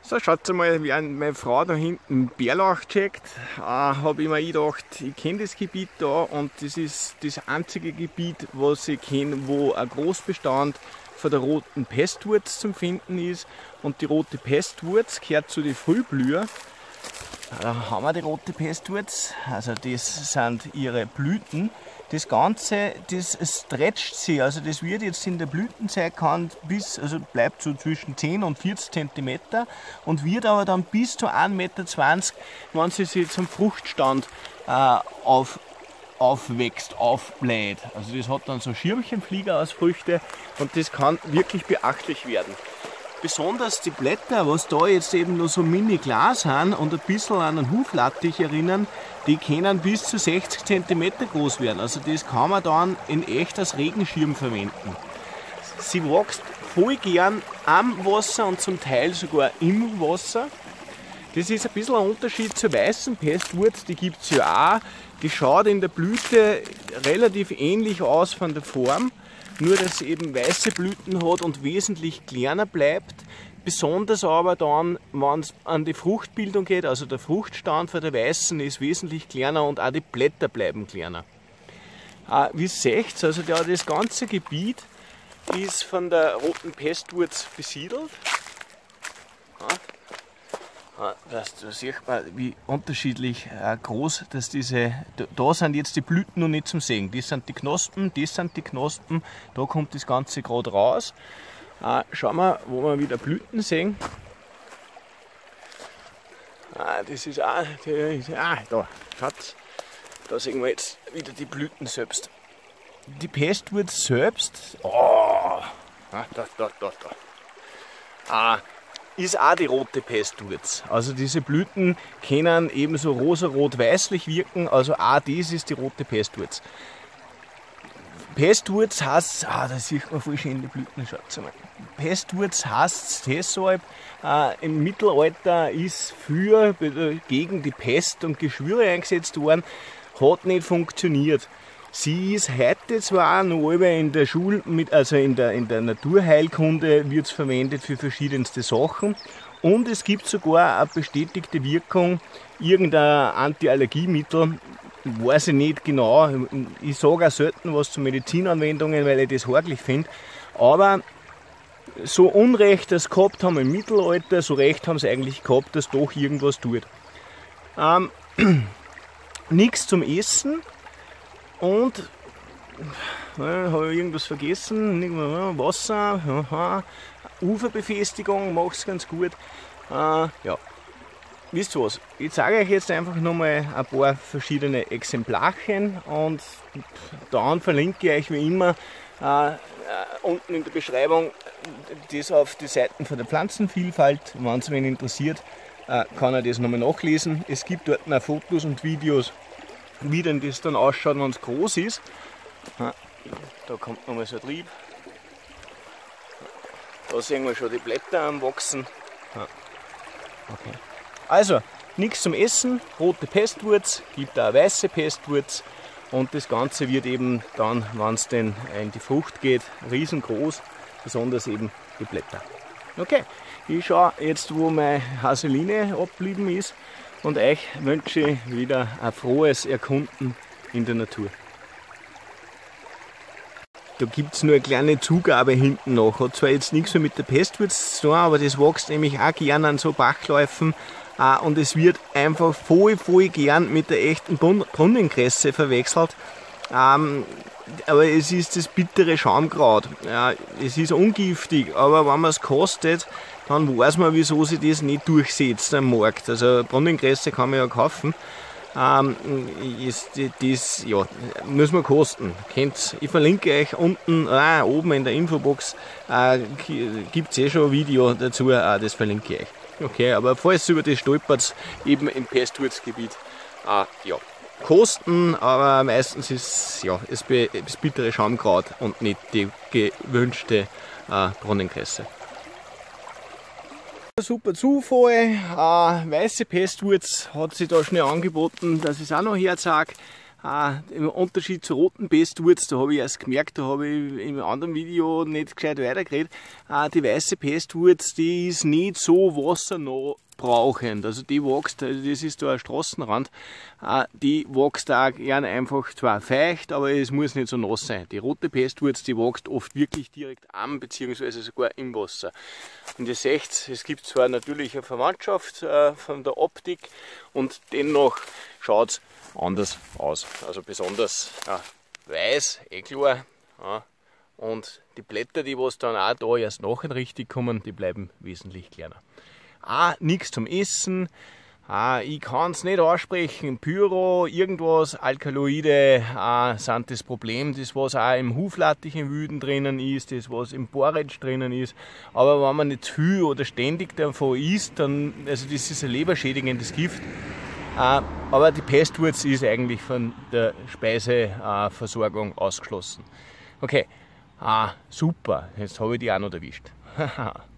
So, schaut mal, während meine Frau da hinten Bärlauch checkt, habe ich mir gedacht, ich kenne das Gebiet da und das ist das einzige Gebiet, was ich kenne, wo ein Großbestand von der roten Pestwurz zum Finden ist. Und die rote Pestwurz gehört zu den Frühblüher. Da haben wir die rote Pestwurz, also das sind ihre Blüten. Das Ganze, das stretcht sich, also das wird jetzt in der Blütenzeit also bleibt so zwischen 10 und 40 cm und wird aber dann bis zu 1,20 Meter, wenn sie sich zum Fruchtstand aufwächst, aufbläht. Also das hat dann so Schirmchenfliegerausfrüchte und das kann wirklich beachtlich werden. Besonders die Blätter, was da jetzt eben nur so mini Glas sind und ein bisschen an einen Huflattich erinnern, die können bis zu 60 cm groß werden. Also das kann man dann in echt als Regenschirm verwenden. Sie wächst voll gern am Wasser und zum Teil sogar im Wasser. Das ist ein bisschen ein Unterschied zur weißen Pestwurz, die gibt es ja auch. Die schaut in der Blüte relativ ähnlich aus von der Form. Nur, dass sie eben weiße Blüten hat und wesentlich kleiner bleibt. Besonders aber dann, wenn es an die Fruchtbildung geht, also der Fruchtstand von der weißen ist wesentlich kleiner und auch die Blätter bleiben kleiner. Wie ihr seht, also das ganze Gebiet ist von der roten Pestwurz besiedelt. Da sieht man, wie unterschiedlich groß dass da sind jetzt die Blüten noch nicht zum Sehen. Das sind die Knospen, da kommt das Ganze gerade raus. Schauen wir, wo wir wieder Blüten sehen. Das ist auch, da, schaut, da sehen wir jetzt wieder die Blüten selbst. Die Pestwurz selbst, ist auch die rote Pestwurz. Also diese Blüten können ebenso rosa-rot-weißlich wirken, also auch das ist die rote Pestwurz. Pestwurz heißt, da sieht man voll schön die Blüten, schaut mal. Pestwurz heißt deshalb, im Mittelalter ist gegen die Pest und Geschwüre eingesetzt worden, hat nicht funktioniert. Sie ist heute zwar noch in der Schule, also in der Naturheilkunde wird es verwendet für verschiedenste Sachen und es gibt sogar eine bestätigte Wirkung, irgendein Antiallergiemittel, weiß ich nicht genau, ich sage auch selten was zu Medizinanwendungen, weil ich das horchlich finde, aber so Unrecht das gehabt haben im Mittelalter, so Recht haben sie eigentlich gehabt, dass doch irgendwas tut. Nichts zum Essen. Und habe ich irgendwas vergessen? Wasser, Uferbefestigung macht es ganz gut. Ja, wisst ihr was? Ich zeige euch jetzt einfach nochmal ein paar verschiedene Exemplarchen und dann verlinke ich euch wie immer unten in der Beschreibung das auf die Seiten von der Pflanzenvielfalt. Wenn es wen interessiert, kann er das nochmal nachlesen. Es gibt dort auch Fotos und Videos, wie denn das dann ausschaut, wenn es groß ist. Da kommt nochmal so ein Trieb. Da sehen wir schon die Blätter am Wachsen. Okay. Also, nichts zum Essen, rote Pestwurz, gibt auch weiße Pestwurz und das Ganze wird eben dann, wenn es denn in die Frucht geht, riesengroß, besonders eben die Blätter. Okay, ich schaue jetzt, wo meine Haseline abgeblieben ist. Und euch wünsche ich wieder ein frohes Erkunden in der Natur. Da gibt es nur eine kleine Zugabe hinten noch. Hat zwar jetzt nichts mehr mit der Pestwurz zu tun, aber das wächst nämlich auch gern an so Bachläufen. Und es wird einfach voll gern mit der echten Brunnenkresse verwechselt. Aber es ist das bittere Schaumkraut. Ja, es ist ungiftig, aber wenn man es kostet, dann weiß man, wieso sich das nicht durchsetzt am Markt. Also Brunnenkresse kann man ja kaufen. Das ja, muss man kosten. Ich verlinke euch unten, oben in der Infobox, gibt es schon ein Video dazu, das verlinke ich euch. Okay, aber falls über das stolpert, eben im Pestwurzgebiet, ja, kosten, aber meistens ist ja, das bittere Schaumkraut und nicht die gewünschte Brunnenkresse. Super Zufall, weiße Pestwurz hat sich da schnell angeboten, dass ich es auch noch herzeige. Im Unterschied zur roten Pestwurz, da habe ich erst gemerkt, da habe ich im anderen Video nicht gescheit weitergeredet, die weiße Pestwurz, die ist nicht so wassernachbrauchend. Also die wächst, also das ist da ein Straßenrand, die wächst auch gern einfach zwar feucht, aber es muss nicht so nass sein. Die rote Pestwurz, die wächst oft wirklich direkt am, beziehungsweise sogar im Wasser. Und ihr seht, es gibt zwar natürlich eine Verwandtschaft von der Optik und dennoch schaut es anders aus. Also besonders weiß, klar. Ja. Und die Blätter, die was dann auch da erst nachher richtig kommen, die bleiben wesentlich kleiner. Nichts zum Essen. Ich kann es nicht aussprechen. Pyro, irgendwas, Alkaloide sind das Problem. Das was auch im Huflattich im Wüden drinnen ist, das was im Borretsch drinnen ist. Aber wenn man nicht zu viel oder ständig davon isst, dann, also das ist ein leberschädigendes Gift. Aber die Pestwurz ist eigentlich von der Speiseversorgung ausgeschlossen. Okay, super, jetzt habe ich die auch noch erwischt.